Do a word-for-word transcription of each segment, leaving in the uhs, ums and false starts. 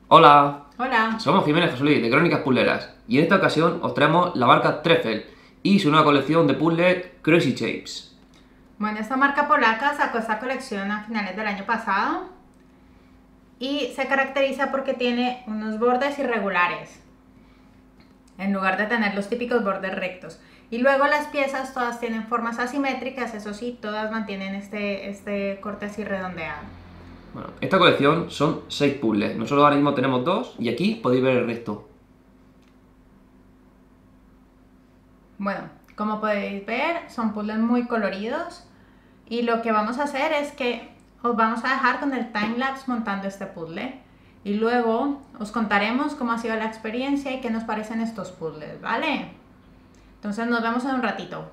Hola, Hola. somos Jiménez Josolí de Crónicas Puzzleras y en esta ocasión os traemos la marca Trefel y su nueva colección de puzzles Crazy Shapes. Bueno, esta marca polaca sacó esta colección a finales del año pasado y se caracteriza porque tiene unos bordes irregulares en lugar de tener los típicos bordes rectos. Y luego las piezas todas tienen formas asimétricas, eso sí, todas mantienen este, este corte así redondeado. Bueno, esta colección son seis puzzles, nosotros ahora mismo tenemos dos y aquí podéis ver el resto. Bueno, como podéis ver, son puzzles muy coloridos y lo que vamos a hacer es que os vamos a dejar con el timelapse montando este puzzle y luego os contaremos cómo ha sido la experiencia y qué nos parecen estos puzzles, ¿vale? Entonces nos vemos en un ratito.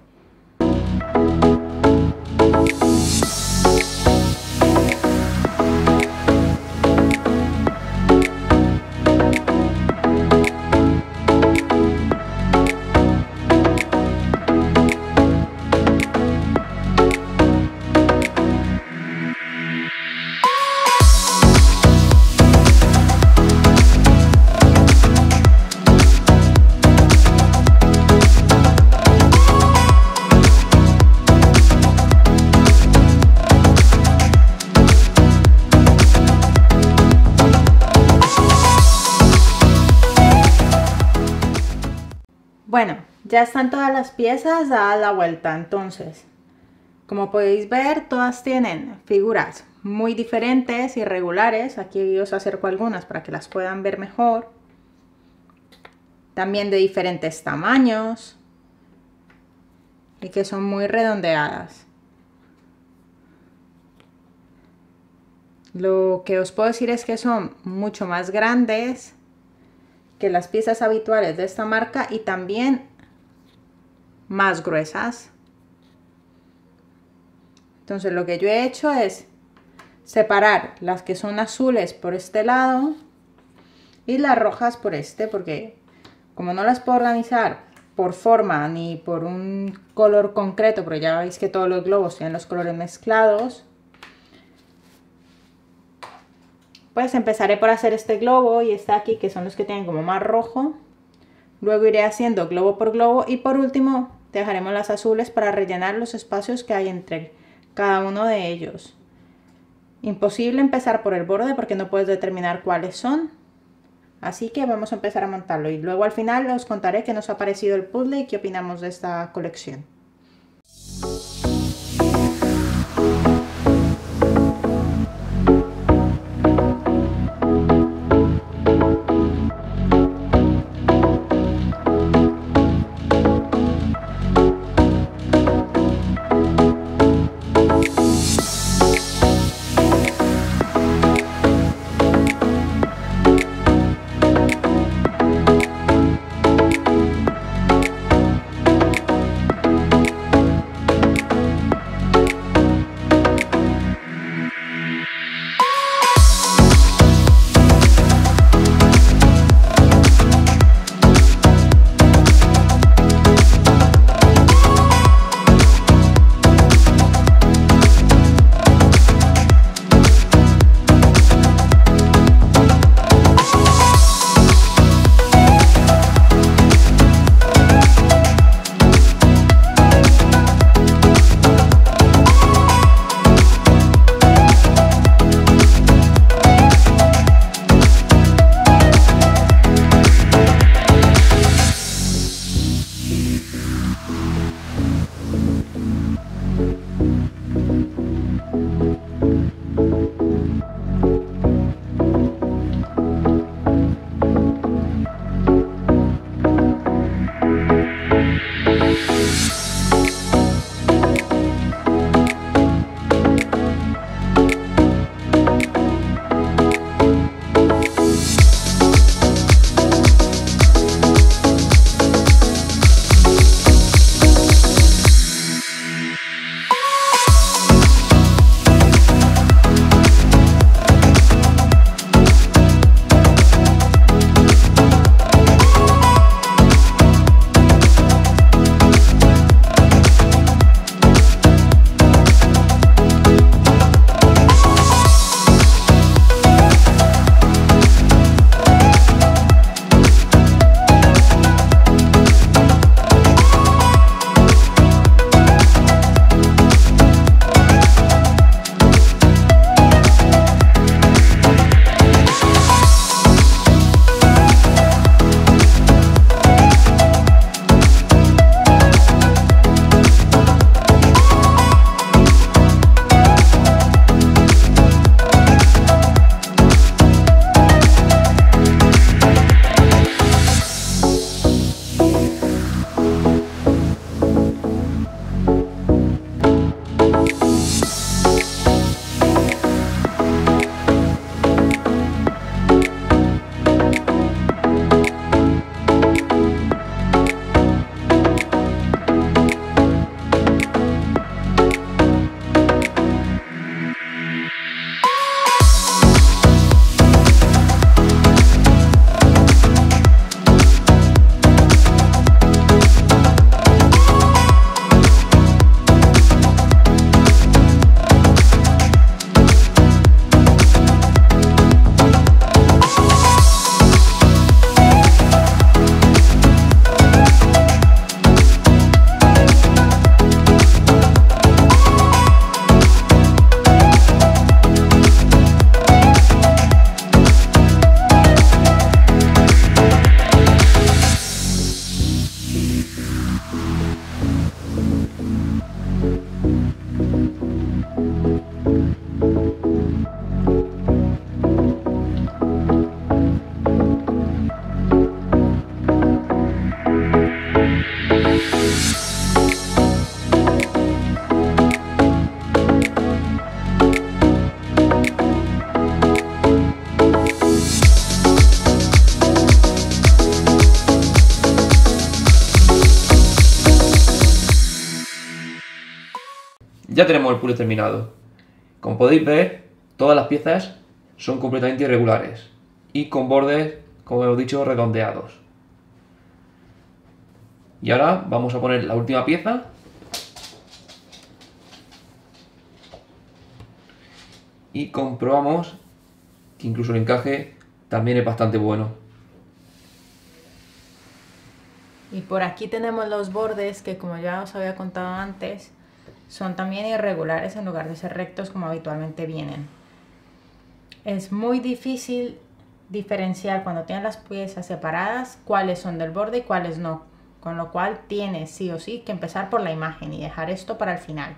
Bueno, ya están todas las piezas dadas la vuelta, entonces, como podéis ver, todas tienen figuras muy diferentes, irregulares. Aquí os acerco algunas para que las puedan ver mejor. También de diferentes tamaños y que son muy redondeadas. Lo que os puedo decir es que son mucho más grandes que las piezas habituales de esta marca y también más gruesas. Entonces lo que yo he hecho es separar las que son azules por este lado y las rojas por este, porque como no las puedo organizar por forma ni por un color concreto, pero ya veis que todos los globos tienen los colores mezclados, pues empezaré por hacer este globo y este aquí, que son los que tienen como más rojo. Luego iré haciendo globo por globo y por último dejaremos las azules para rellenar los espacios que hay entre cada uno de ellos. Imposible empezar por el borde porque no puedes determinar cuáles son. Así que vamos a empezar a montarlo y luego al final os contaré qué nos ha parecido el puzzle y qué opinamos de esta colección. ya tenemos el puzzle terminado. Como podéis ver, todas las piezas son completamente irregulares y con bordes, como hemos dicho, redondeados. Y ahora vamos a poner la última pieza. Y comprobamos que incluso el encaje también es bastante bueno. Y por aquí tenemos los bordes que, como ya os había contado antes, son también irregulares en lugar de ser rectos como habitualmente vienen. Es muy difícil diferenciar cuando tienen las piezas separadas cuáles son del borde y cuáles no, con lo cual tienes sí o sí que empezar por la imagen y dejar esto para el final.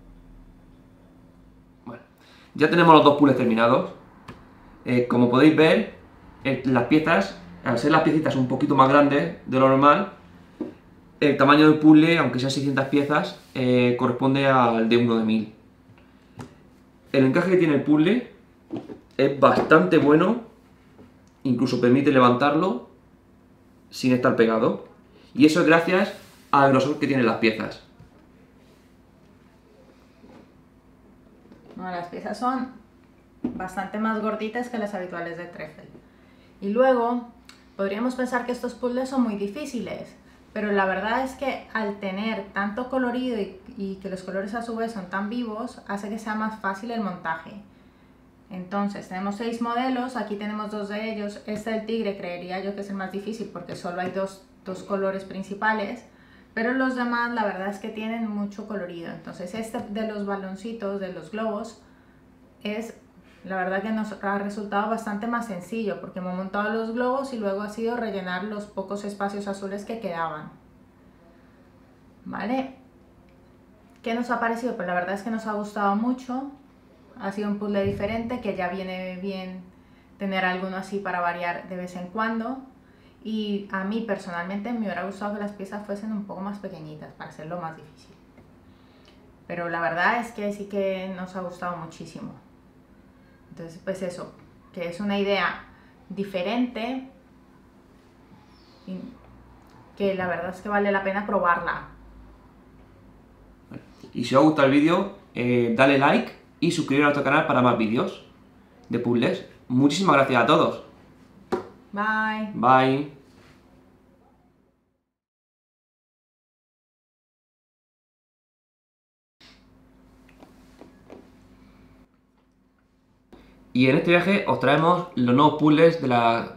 Bueno, ya tenemos los dos puzzles terminados. Eh, como podéis ver, eh, las piezas, al ser las piecitas un poquito más grandes de lo normal, el tamaño del puzzle, aunque sean seiscientas piezas, eh, corresponde al de uno de mil. El encaje que tiene el puzzle es bastante bueno, incluso permite levantarlo sin estar pegado. Y eso es gracias al grosor que tienen las piezas. Bueno, las piezas son bastante más gorditas que las habituales de Trefl. Y luego, podríamos pensar que estos puzzles son muy difíciles, pero la verdad es que al tener tanto colorido y, y que los colores a su vez son tan vivos, hace que sea más fácil el montaje. Entonces, tenemos seis modelos, aquí tenemos dos de ellos. Este del tigre creería yo que es el más difícil porque solo hay dos, dos colores principales, pero los demás la verdad es que tienen mucho colorido. Entonces, este de los baloncitos, de los globos, es la verdad que nos ha resultado bastante más sencillo porque hemos montado los globos y luego ha sido rellenar los pocos espacios azules que quedaban. ¿Vale? ¿Qué nos ha parecido? Pues la verdad es que nos ha gustado mucho. Ha sido un puzzle diferente que ya viene bien tener alguno así para variar de vez en cuando. Y a mí personalmente me hubiera gustado que las piezas fuesen un poco más pequeñitas para hacerlo más difícil. Pero la verdad es que sí que nos ha gustado muchísimo. Entonces, pues eso, que es una idea diferente y que la verdad es que vale la pena probarla. Y si os gusta el vídeo, eh, dale like y suscribiros a nuestro canal para más vídeos de puzzles. Muchísimas gracias a todos. Bye. Bye. Y en este viaje os traemos los nuevos puzzles de la...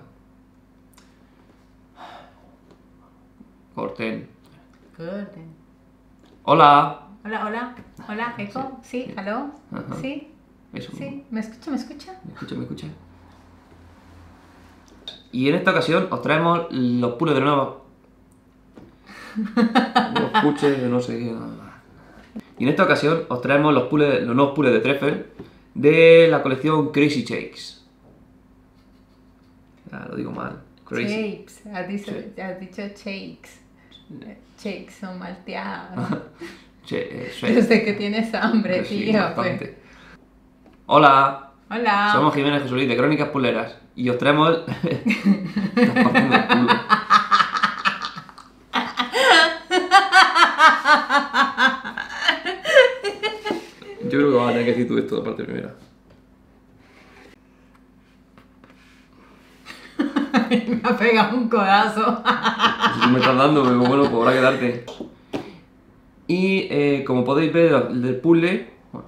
Corten. Corten. Hola. Hola, hola. Hola, Eco. Sí, sí. ¿Aló? Ajá. Sí. Eso Sí. mismo. ¿Me escucha? ¿Me escucha? Me escucha, me escucha. Y en esta ocasión os traemos los puzzles de nuevo. Los puzzles de no sé qué. Y en esta ocasión os traemos los, puzzles, los nuevos puzzles de Trefl de la colección Crazy Shapes. Ah, lo digo mal. Crazy. Shapes. Has dicho, Sí. has dicho shakes. Shakes son malteadas. Che, eh, Yo sé que tienes hambre, sí, tío. bastante. Pues. Hola. Hola. Somos Jiménez Jesulí de Crónicas Puzzleras y os traemos el... Estás partiendo el culo. Yo creo que vas a tener que decir tú esto de parte primera. Me ha pegado un codazo. Si tú me estás dando, pero bueno, pues habrá que darte. Y eh, como podéis ver del puzzle, bueno,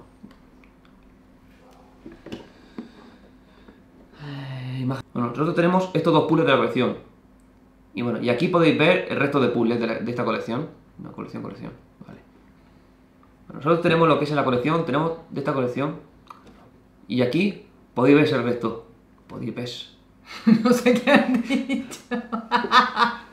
eh, bueno, nosotros tenemos estos dos puzzles de la colección. Y bueno, y aquí podéis ver el resto de puzzles de, la, de esta colección. Una colección, colección, vale. Bueno, nosotros tenemos lo que es en la colección, tenemos de esta colección. Y aquí podéis ver el resto. Podéis ver. No sé qué han dicho.